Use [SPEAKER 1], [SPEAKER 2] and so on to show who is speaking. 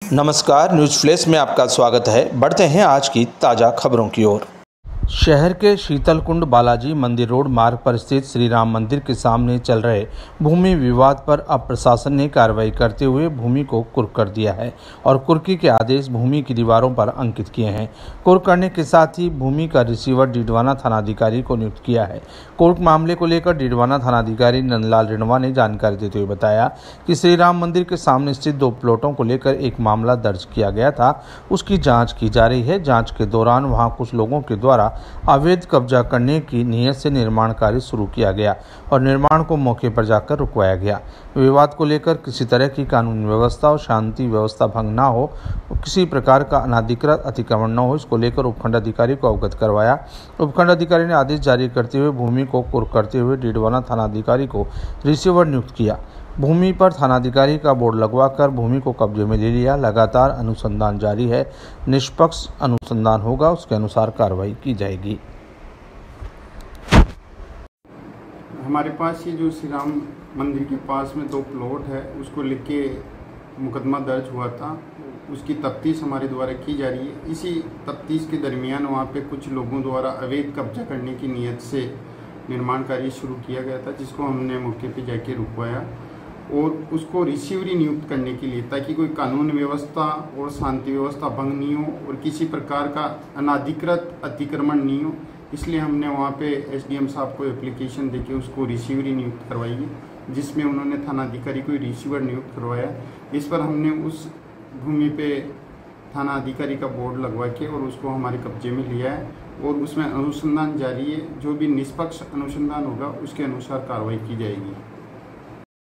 [SPEAKER 1] नमस्कार, news flash में आपका स्वागत है। बढ़ते हैं आज की ताज़ा खबरों की ओर। शहर के शीतलकुंड बालाजी मंदिर रोड मार्ग पर स्थित श्री राम मंदिर के सामने चल रहे भूमि विवाद पर अब प्रशासन ने कार्रवाई करते हुए भूमि को कुर्क कर दिया है और कुर्की के आदेश भूमि की दीवारों पर अंकित किए हैं। कुर्क करने के साथ ही भूमि का रिसीवर डीडवाना थानाधिकारी को नियुक्त किया है। कुर्क मामले को लेकर डीडवाना थानाधिकारी नंदलाल रिणवा ने जानकारी देते हुए बताया कि श्री राम मंदिर के सामने स्थित 2 प्लॉटों को लेकर एक मामला दर्ज किया गया था, उसकी जाँच की जा रही है। जाँच के दौरान वहाँ कुछ लोगों के द्वारा अवैध कब्जा करने की नीयत से निर्माण कार्य शुरू किया गया और निर्माण को मौके पर जाकर रुकवाया गया। विवाद को लेकर किसी तरह की कानून व्यवस्था और शांति व्यवस्था भंग न हो, किसी प्रकार का अनाधिकृत अतिक्रमण न हो, इसको लेकर उपखंड अधिकारी को अवगत करवाया। उपखंड अधिकारी ने आदेश जारी करते हुए भूमि को कुर्क करते हुए डीडवाना थानाधिकारी को रिसीवर नियुक्त किया। भूमि पर थानाधिकारी का बोर्ड लगवाकर भूमि को कब्जे में ले लिया। लगातार अनुसंधान जारी है, निष्पक्ष अनुसंधान होगा, उसके अनुसार कार्रवाई की जाएगी।
[SPEAKER 2] हमारे पास ये जो श्री राम मंदिर के पास में 2 प्लॉट है, उसको लेके मुकदमा दर्ज हुआ था। उसकी तफ्तीश हमारे द्वारा की जा रही है। इसी तफ्तीश के दरमियान वहाँ पे कुछ लोगों द्वारा अवैध कब्जा करने की नीयत से निर्माण कार्य शुरू किया गया था, जिसको हमने मौके पे जाके रुकवाया और उसको रिसीवरी नियुक्त करने के लिए, ताकि कोई कानून व्यवस्था और शांति व्यवस्था भंग नहीं हो और किसी प्रकार का अनाधिकृत अतिक्रमण नहीं हो। इसलिए हमने वहाँ पे एसडीएम साहब को एप्लीकेशन देके उसको रिसीवरी नियुक्त करवाई है, जिसमें उन्होंने थानाधिकारी को रिसीवर नियुक्त करवाया। इस पर हमने उस भूमि पे थाना अधिकारी का बोर्ड लगवा के और उसको हमारे कब्जे में लिया है और उसमें अनुसंधान जारी है। जो भी निष्पक्ष अनुसंधान होगा उसके अनुसार कार्रवाई की जाएगी।